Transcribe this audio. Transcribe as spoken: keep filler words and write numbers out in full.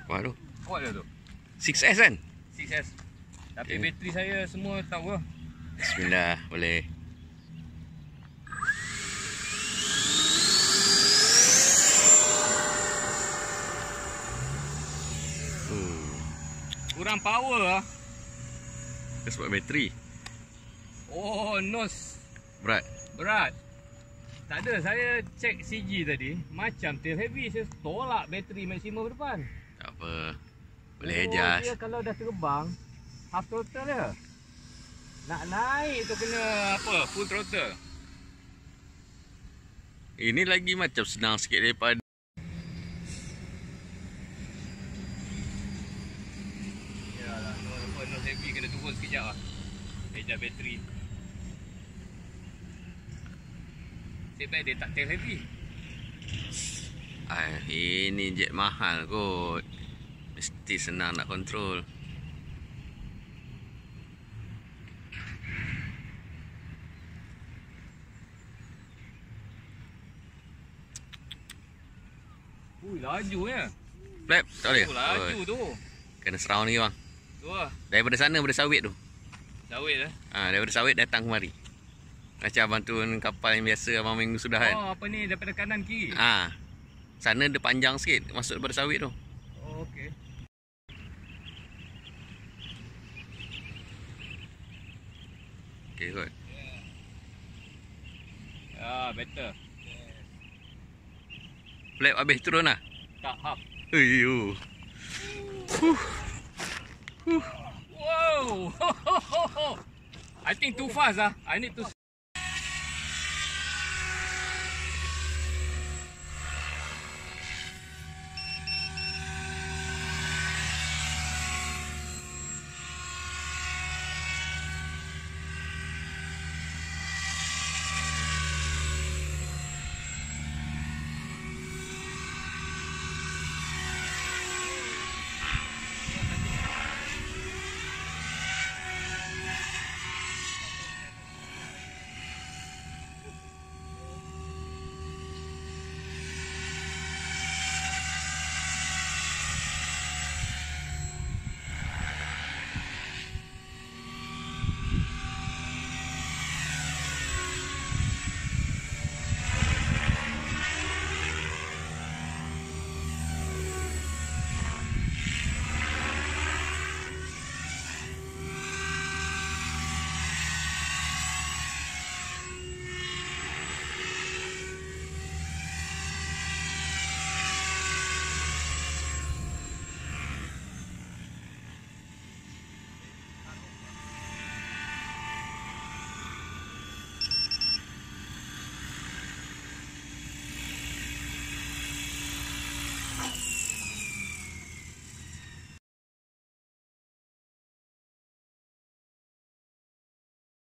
Kuat tu. Kuat ke tu? enam S kan? enam S. Tapi Okay. bateri saya semua tak apa. Bismillah, boleh. Hmm. Kurang power ah. Dia sebab bateri. Oh, nose Berat. berat. Tak ada, saya cek C G tadi, macam tail heavy, saya tolak bateri maksimum depan. Tak apa. Boleh oh, adjust. Dia kalau dah terbang, half throttle dia. Nak naik tu kena apa? Full throttle. Ini lagi macam senang sikit daripada Yalah, walaupun nose heavy kena turun sekejap lah. Adjust bateri. Nasib baik dia tak tail heavy. ah, ini jet mahal kot. Mesti senang nak kontrol. Ui, laju ya. Flap, tak boleh? Oh, laju Oh, tu. kena surround ni bang. Tu lah. Daripada sana, daripada sawit tu. Sawit lah. Ah, daripada sawit datang kemari. Macam abang turun kapal yang biasa abang minggu sudah kan. Oh, apa ni daripada kanan kiri? Ah, sana dia panjang sikit masuk daripada sawit tu. Oh, okey. Okey kot. Ah, better. Flap habis turun lah. Tak half. Ayo. Huh. Huh. Wow. I think too fast ah. I need to